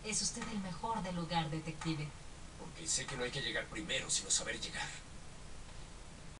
Es usted el mejor del lugar, detective. Porque sé que no hay que llegar primero, sino saber llegar.